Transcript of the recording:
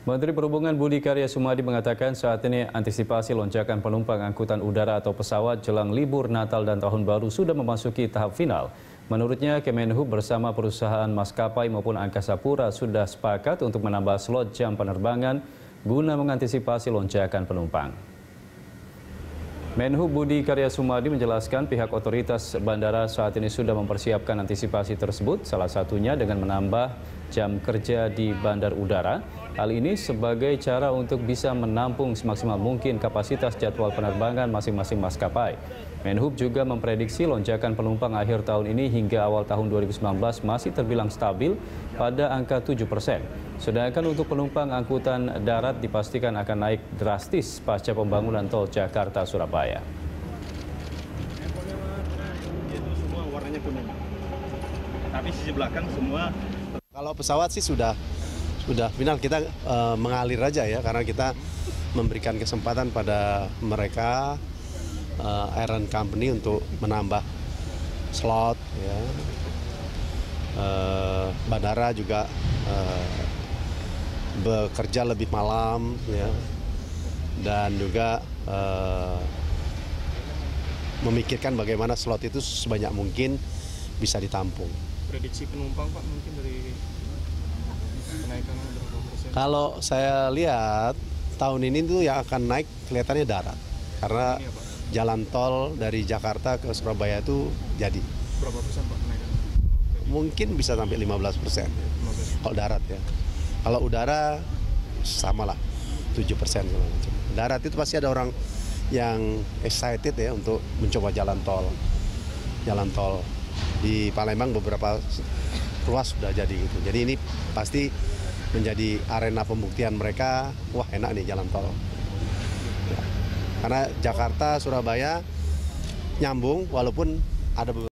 Menteri Perhubungan Budi Karya Sumadi mengatakan saat ini antisipasi lonjakan penumpang angkutan udara atau pesawat jelang libur Natal dan Tahun Baru sudah memasuki tahap final. Menurutnya, Kemenhub bersama perusahaan maskapai maupun Angkasa Pura sudah sepakat untuk menambah slot jam penerbangan guna mengantisipasi lonjakan penumpang. Menhub Budi Karya Sumadi menjelaskan pihak otoritas bandara saat ini sudah mempersiapkan antisipasi tersebut, salah satunya dengan menambah jam kerja di bandar udara. Hal ini sebagai cara untuk bisa menampung semaksimal mungkin kapasitas jadwal penerbangan masing-masing maskapai. Menhub juga memprediksi lonjakan penumpang akhir tahun ini hingga awal tahun 2019 masih terbilang stabil pada angka 7%. Sedangkan untuk penumpang angkutan darat dipastikan akan naik drastis pasca pembangunan tol Jakarta-Surabaya. Itu semua warnanya kuning. Tapi sisi belakang semua. Kalau pesawat sih sudah final, kita mengalir aja ya, karena kita memberikan kesempatan pada mereka airline company untuk menambah slot ya. Bandara juga bekerja lebih malam ya, dan juga memikirkan bagaimana slot itu sebanyak mungkin bisa ditampung. Prediksi penumpang Pak mungkin dari kenaikan berapa persen? Kalau saya lihat tahun ini tuh yang akan naik kelihatannya darat, karena jalan tol dari Jakarta ke Surabaya itu jadi. Berapa persen Pak kenaikan? Mungkin bisa sampai 15% kalau darat ya. Kalau udara sama lah 7%. Darat itu pasti ada orang yang excited ya untuk mencoba jalan tol. Jalan tol di Palembang beberapa ruas sudah jadi gitu. Jadi ini pasti menjadi arena pembuktian mereka, wah enak nih jalan tol. Ya. Karena Jakarta Surabaya nyambung walaupun ada beberapa